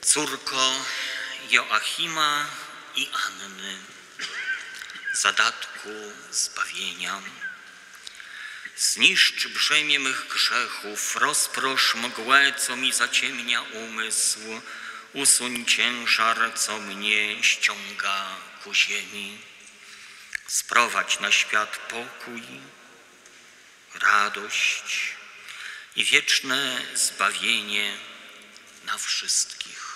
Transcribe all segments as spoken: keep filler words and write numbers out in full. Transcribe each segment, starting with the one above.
Córko Joachima i Anny, zadatku zbawienia, zniszcz brzemię mych grzechów, rozprosz mgłę, co mi zaciemnia umysł, usuń ciężar, co mnie ściąga ku ziemi. Sprowadź na świat pokój, radość i wieczne zbawienie na wszystkich.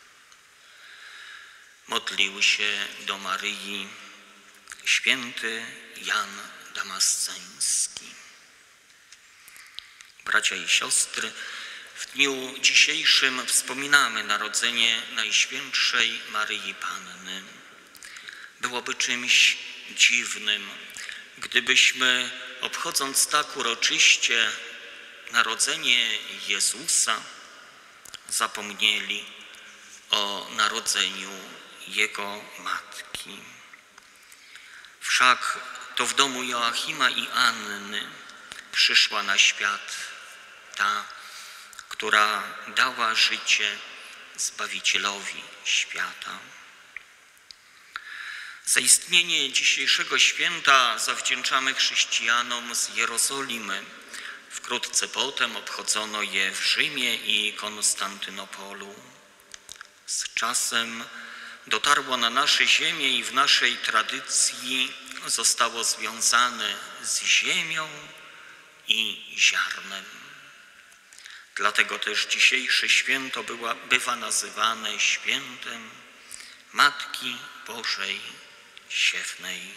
Modlił się do Maryi święty Jan Damasceński. Bracia i siostry, w dniu dzisiejszym wspominamy narodzenie Najświętszej Maryi Panny. Byłoby czymś dziwnym, gdybyśmy, obchodząc tak uroczyście narodzenie Jezusa, zapomnieli o narodzeniu Jego matki. Wszak to w domu Joachima i Anny przyszła na świat ta, która dała życie Zbawicielowi świata. Zaistnienie dzisiejszego święta zawdzięczamy chrześcijanom z Jerozolimy. Wkrótce potem obchodzono je w Rzymie i Konstantynopolu. Z czasem dotarło na nasze ziemię i w naszej tradycji zostało związane z ziemią i ziarnem. Dlatego też dzisiejsze święto była, bywa nazywane świętem Matki Bożej Siewnej.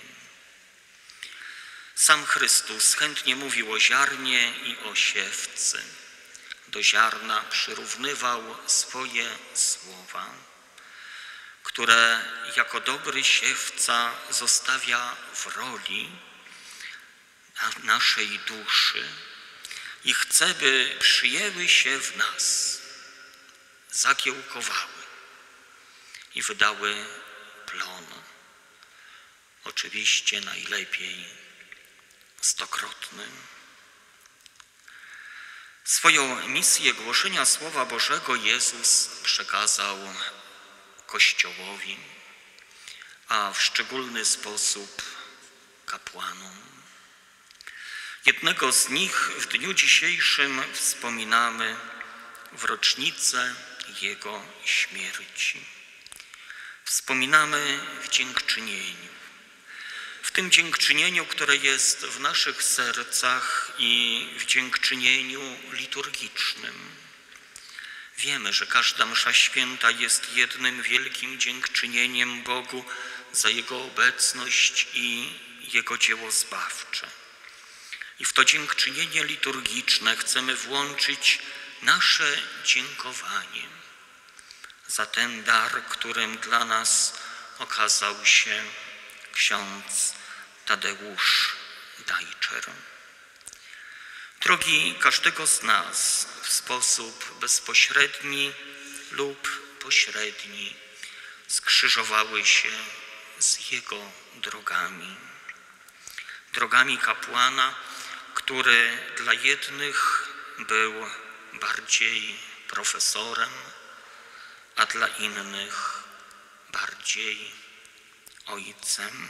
Sam Chrystus chętnie mówił o ziarnie i o siewcy. Do ziarna przyrównywał swoje słowa, które jako dobry siewca zostawia w roli naszej duszy i chce, by przyjęły się w nas, zakiełkowały i wydały plon. Oczywiście najlepiej stokrotny. Swoją misję głoszenia Słowa Bożego Jezus przekazał Kościołowi, a w szczególny sposób kapłanom. Jednego z nich w dniu dzisiejszym wspominamy w rocznicę Jego śmierci. Wspominamy w dziękczynieniu. W tym dziękczynieniu, które jest w naszych sercach i w dziękczynieniu liturgicznym. Wiemy, że każda msza święta jest jednym wielkim dziękczynieniem Bogu za Jego obecność i Jego dzieło zbawcze. I w to dziękczynienie liturgiczne chcemy włączyć nasze dziękowanie za ten dar, którym dla nas okazał się ksiądz Tadeusz Dajczer. Drogi każdego z nas w sposób bezpośredni lub pośredni skrzyżowały się z Jego drogami. Drogami kapłana, który dla jednych był bardziej profesorem, a dla innych bardziej ojcem.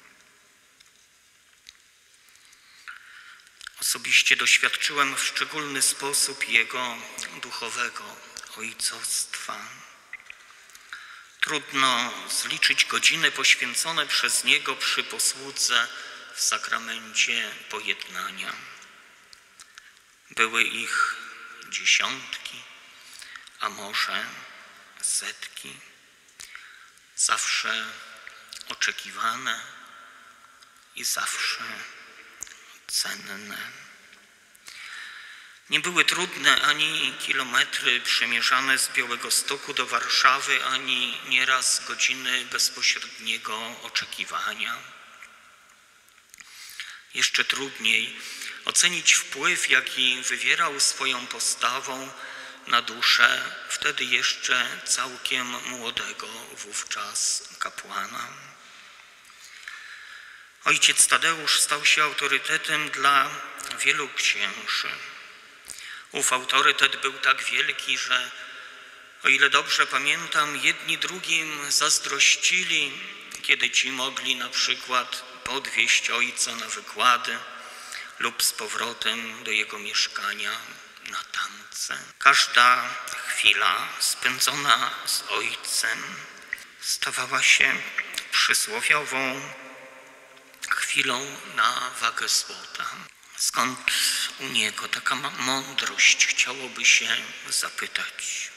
Osobiście doświadczyłem w szczególny sposób Jego duchowego ojcostwa. Trudno zliczyć godziny poświęcone przez Niego przy posłudze w sakramencie pojednania. Były ich dziesiątki, a może setki. Zawsze oczekiwane i zawsze cenne. Nie były trudne ani kilometry przemierzane z Białegostoku do Warszawy, ani nieraz godziny bezpośredniego oczekiwania. Jeszcze trudniej ocenić wpływ, jaki wywierał swoją postawą na duszę wtedy jeszcze całkiem młodego wówczas kapłana. Ojciec Tadeusz stał się autorytetem dla wielu księży. Ów autorytet był tak wielki, że O ile dobrze pamiętam, jedni drugim zazdrościli, kiedy ci mogli na przykład podwieźć ojca na wykłady lub z powrotem do jego mieszkania na tamce. Każda chwila spędzona z ojcem stawała się przysłowiową chwilą na wagę złota. Skąd u niego taka mądrość, chciałoby się zapytać.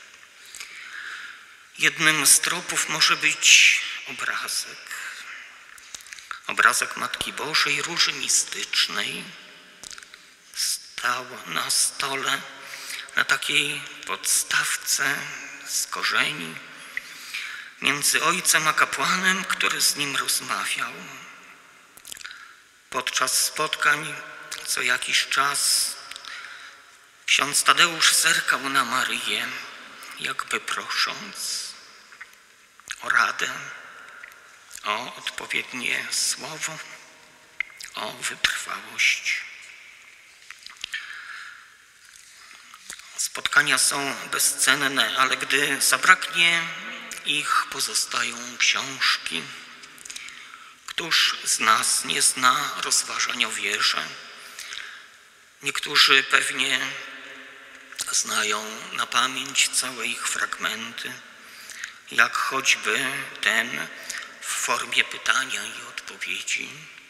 Jednym z tropów może być obrazek. Obrazek Matki Bożej, Róży Mistycznej, stał na stole, na takiej podstawce z korzeni, między ojcem a kapłanem, który z nim rozmawiał. Podczas spotkań co jakiś czas ksiądz Tadeusz zerkał na Maryję, jakby prosząc o radę, o odpowiednie słowo, o wytrwałość. Spotkania są bezcenne, ale gdy zabraknie ich, pozostają książki. Któż z nas nie zna rozważań o wierze? Niektórzy pewnie znają na pamięć całe ich fragmenty, jak choćby ten w formie pytania i odpowiedzi.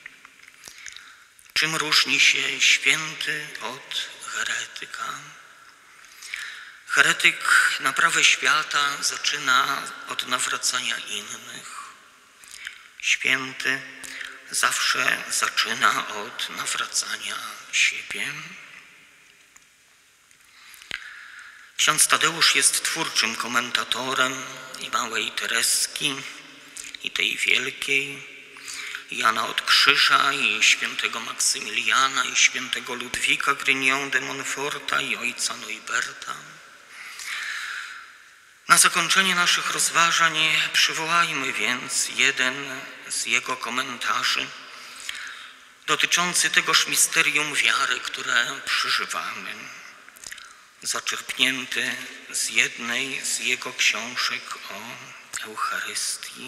Czym różni się święty od heretyka? Heretyk naprawę świata zaczyna od nawracania innych. Święty zawsze zaczyna od nawracania siebie. Ksiądz Tadeusz jest twórczym komentatorem i małej Tereski, i tej wielkiej, i Jana od Krzyża, i świętego Maksymiliana, i świętego Ludwika Grignon de Montforta, i ojca Neuberta. Na zakończenie naszych rozważań przywołajmy więc jeden z jego komentarzy dotyczący tegoż misterium wiary, które przeżywamy, zaczerpnięty z jednej z jego książek o Eucharystii.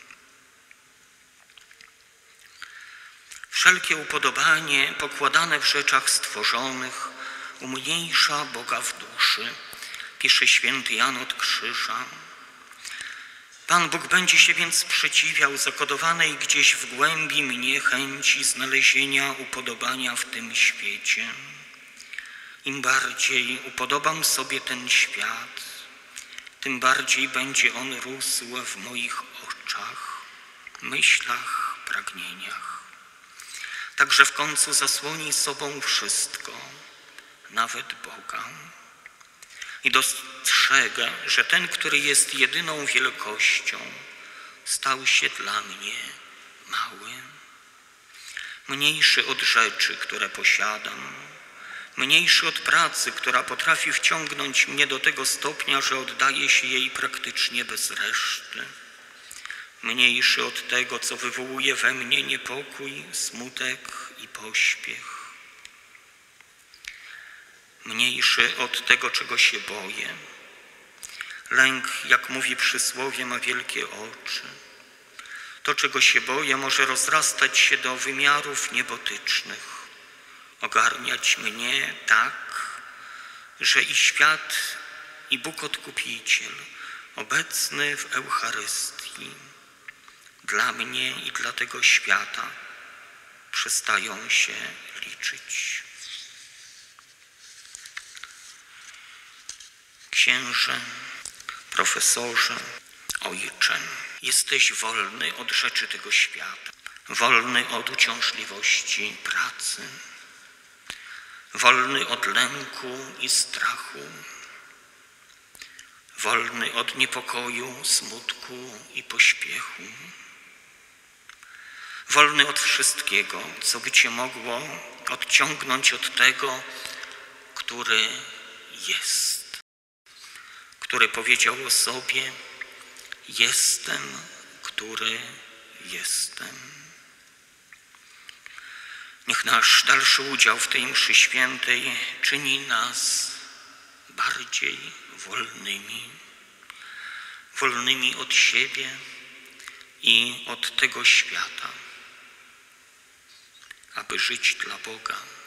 Wszelkie upodobanie pokładane w rzeczach stworzonych umniejsza Boga w duszy, pisze święty Jan od Krzyża. Pan Bóg będzie się więc sprzeciwiał zakodowanej gdzieś w głębi mnie chęci znalezienia upodobania w tym świecie. Im bardziej upodobam sobie ten świat, tym bardziej będzie on rósł w moich oczach, myślach, pragnieniach. Także w końcu zasłoni sobą wszystko, nawet Boga. I dostrzegę, że ten, który jest jedyną wielkością, stał się dla mnie mały, mniejszy od rzeczy, które posiadam, mniejszy od pracy, która potrafi wciągnąć mnie do tego stopnia, że oddaję się jej praktycznie bez reszty, mniejszy od tego, co wywołuje we mnie niepokój, smutek i pośpiech, mniejszy od tego, czego się boję. Lęk, jak mówi przysłowie, ma wielkie oczy. To, czego się boję, może rozrastać się do wymiarów niebotycznych, ogarniać mnie tak, że i świat, i Bóg Odkupiciel, obecny w Eucharystii, dla mnie i dla tego świata przestają się liczyć. Księże, profesorze, ojcze, jesteś wolny od rzeczy tego świata, wolny od uciążliwości pracy, wolny od lęku i strachu, wolny od niepokoju, smutku i pośpiechu, wolny od wszystkiego, co by cię mogło odciągnąć od tego, który jest, który powiedział o sobie: jestem, który jestem. Niech nasz dalszy udział w tej mszy świętej czyni nas bardziej wolnymi, wolnymi od siebie i od tego świata, aby żyć dla Boga.